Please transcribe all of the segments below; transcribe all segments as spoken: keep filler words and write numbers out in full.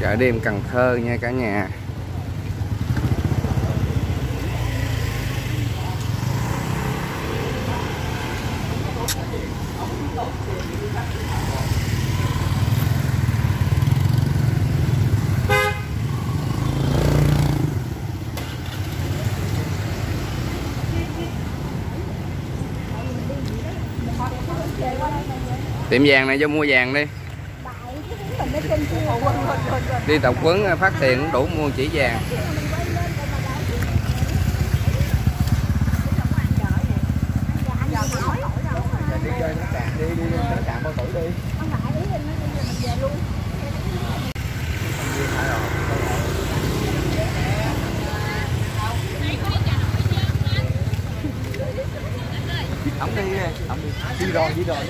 Chợ đêm Cần Thơ nha cả nhà. Tiệm vàng này cho mua vàng đi. Đi tập quấn phát tiền cũng đủ mua chỉ vàng. Đi đi tới trạm bao tuổi đi. Ổng đi đi, ổng đi. Đi rồi, đi rồi.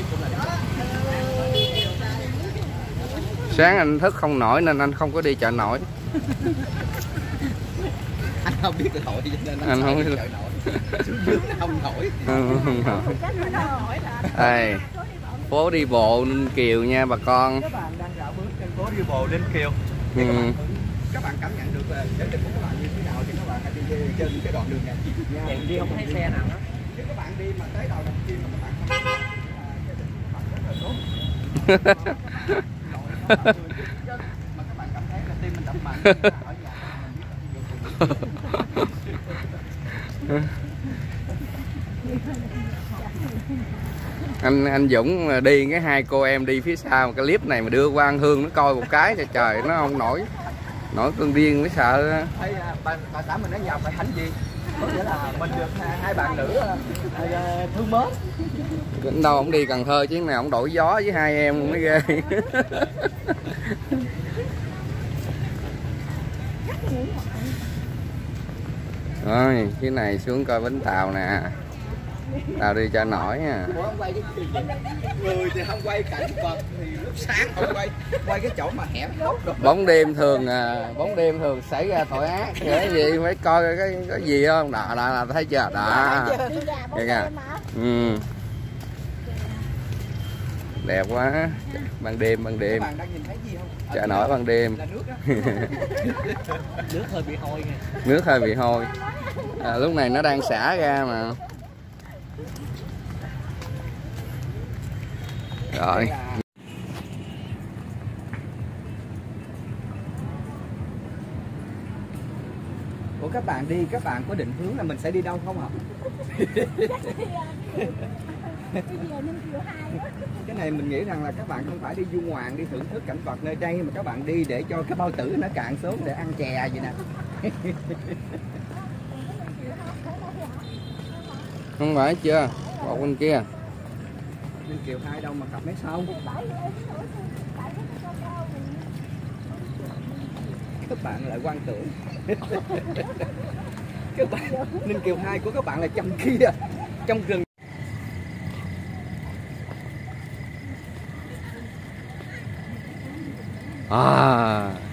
Sáng anh thức không nổi nên anh không có đi chợ nổi. Anh không biết cái tội cho nên anh, anh không biết chợ nổi. Không nổi. Không nổi. Đây, phố đi bộ Ninh Kiều nha bà con. Các bạn đang dạo bước trên phố đi bộ Ninh Kiều. Ừ. Các, bạn, các bạn cảm nhận được đến định của các bạn như thế nào thì các bạn hãy đi trên cái đoạn đường này. Nha. Đi không thấy xe nào đó. Nếu các bạn đi mà tới đầu đầu tiên mà các bạn không thấy gia đình các bạn rất là tốt. Mà các bạn cảm thấy là tim mình đập mạnh ở nhà anh anh Dũng đi cái hai cô em đi phía sau cái clip này mà đưa qua An Hương nó coi một cái cho trời nó không nổi nổi cơn điên mới sợ. Thấy bà, bà xã mình nói nhà phải hãnh gì có nghĩa là mình được hai, hai bạn nữ uh, thương mến. Đến đâu ông đi Cần Thơ chứ nào ông đổi gió với hai em mới ghê. Rồi cái này xuống coi bến tàu nè. Tao đi cho nổi nha. Người thì không quay cảnh vật thì lúc sáng không quay quay cái chỗ mà hẻm hốc. Bóng đêm thường à, bóng đêm thường xảy ra tội ác. Cái gì phải coi cái cái gì không? Đó là thấy chưa? Đó. Kìa kìa. Ừ. Đẹp quá. Ban đêm ban đêm. Chợ nổi ban đêm. Nước hơi bị hôi nha. Nước hơi bị hôi. À, lúc này nó đang xả ra mà. Rồi. Ủa các bạn đi, các bạn có định hướng là mình sẽ đi đâu không hả? Cái này mình nghĩ rằng là các bạn không phải đi du ngoạn, đi thưởng thức cảnh vật nơi đây, mà các bạn đi để cho cái bao tử nó cạn sớm để ăn chè vậy nè. Không phải chưa? Bộ bên kia. Ninh Kiều hai đâu mà cặp mấy sau. Các bạn lại quan tưởng. Các bạn Ninh Kiều hai của các bạn là trong kia, trong rừng. À